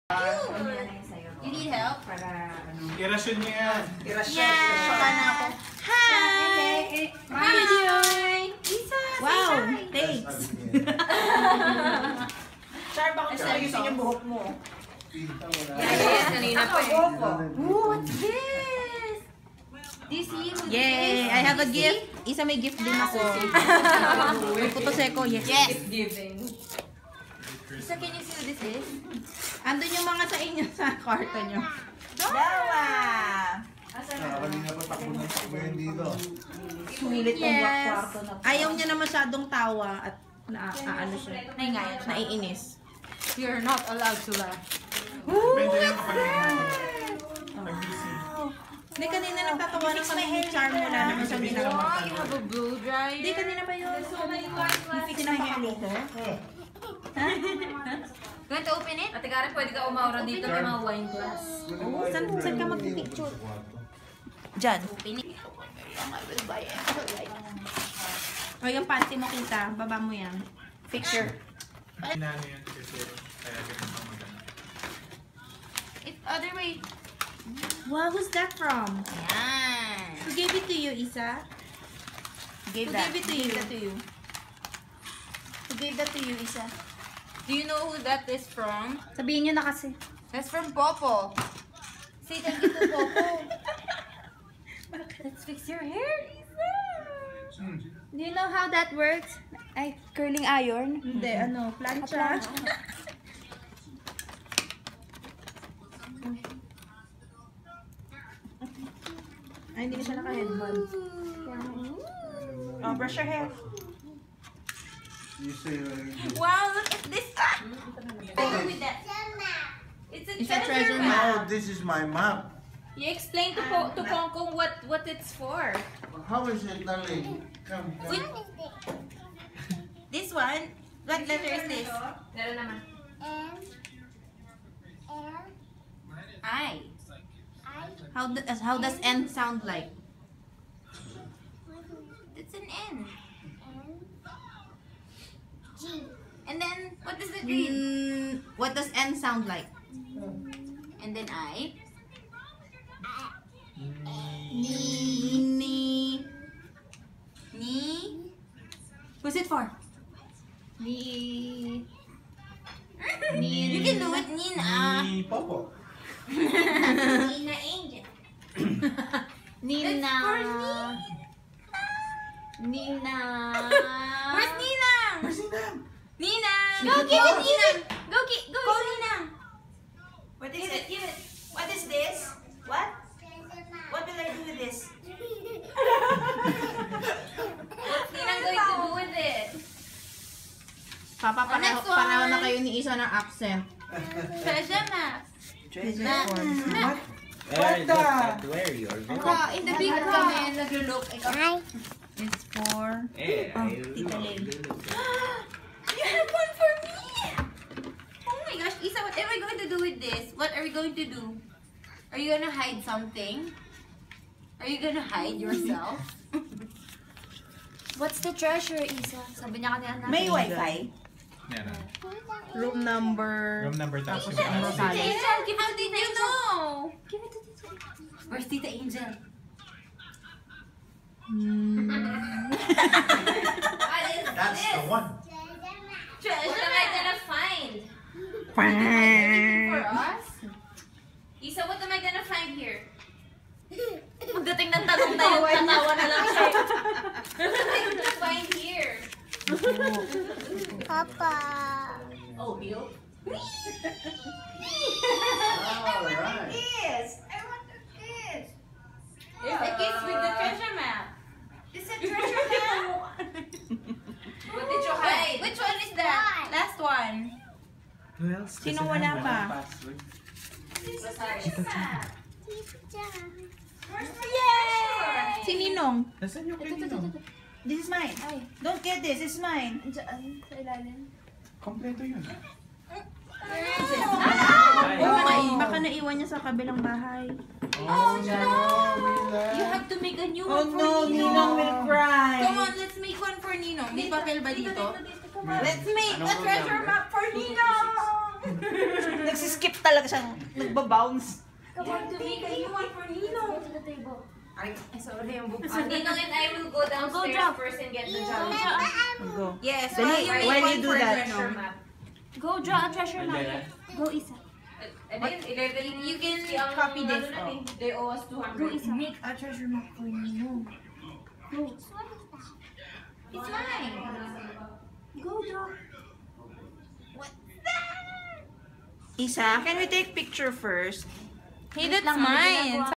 You need help? Irasyon niya yan. Yeah! Hi! How are you doing? Isa! Wow! Thanks! Char, baka gusto ayusin yung buhok mo. Yes, kanina pa eh. Ooh, what's this? Do you see who Yay! I have a gift. Isa may gift din ako. May puto seko. Yes! Gift giving. Isa, can you see who this is? Andun yung mga sa inyo sa kwarto nyo. Dawa! Kanina pa takbo ng takbo yun dito. Sumilit ng kwarto na to. Ayaw niya na masyadong tawa at ano siya. Naingayan siya. Naiinis. You're not allowed to laugh. Depende yan kapag nag-busy. Hindi, kanina nagtatawa na kami ni Charm. Wala naman siyang ginagawa. Oh, you have a blow dryer? Hindi, kanina pa yun. You fix my hair later? Going to open it? Ate Karen, pwede ka umaura dito. May mga wine glass. Oh, saan ka mag-picture? Diyan. O, yung panty mo kita. Baba mo yan. Picture. Hinano yan kasi kaya ganun ang maganda. It's other way. Wow, who's that from? Yan. Who gave it to you, Isa? Who gave it to you? Who gave that to you, Isa? Do you know who that is from? Sabihin nyo na kasi. That's from Popo. Say thank you to Popo. Let's fix your hair, Isa. Do you know how that works? Ay, curling iron? Hindi, ano, plancha. Ay, hindi na siya naka-headband. Oh, brush your hair. You say Wow, look at this. With that. It's a treasure map. Oh, this is my map. You explain to Kongkong what it's for. How is it, darling? Come. This one. What letter is this? Meron naman. I. How does N sound like? It's an N. And then, what is the green? What does N sound like? And then I. Ni. Who's it for? Ni. You can do it, Nina. Ni Popo. Nina Angel. Nina. That's for Nina. Where's Nina? Where's Nina? Nina. Go give it, Nina. Go, Call Nina. What is Give it? it, give it. What is this? What? What will I do with this? What's Nina going to do with it? Papa, next one. pareho na kayo ni Isa ng accent. Treasure map. What? What the? Where you are going? In the big kami, nag-look. It's for... Tita Lay. You have one for me! Oh my gosh, Isa, what are we going to do with this? What are we going to do? Are you gonna hide something? Are you gonna hide yourself? What's the treasure, Isa? Sabi niya kanina. May wifi? Yan na. Room number... Room number tapos yung Ano Tita pala? Angel, give it to Tita Angel. Give it to Tita Angel. Where's Tita Angel? What is That's this? the one. Treasure what am I gonna find? For us? Isa, what am I gonna find here? Pagdating ng tanong na yun, tatawa na lang siya. What am I gonna find here? Papa. Oh, Bill? Alright. Yes! I want a kiss! There's a kiss with the treasure map. It's a treasure map! What did you hide? Which one is that? Last one. Who else? Sino wala pa? Yay! Si Ninong. Nasaan yung kanino? This is mine. Don't get this, it's mine. Sa ilalim. Kompleto yun. Baka naiwan niya sa kabilang bahay. Oh, no. You have to make a new Oh one for no, Ninong will cry. Come on, let's make one for Ninong. May papel ba dito? Let's make a treasure map for Ninong! Nagsiskip talaga siyang nagbabounce. Come on, Tamika, you want for Nino. To the table. Ay, sorry, yung book. Ninong and I will go downstairs drop. first and get the job. Go. Yes, Dali, while you do that. Treasure map. Go draw a treasure map. Go, Isa. And then, 11, You can ang copy this. ano natin, they owe us 200. Go, Isa. Make a treasure map for Nino. Go. It's mine. Go, draw. Isa, can we take picture first? Hey, that's mine.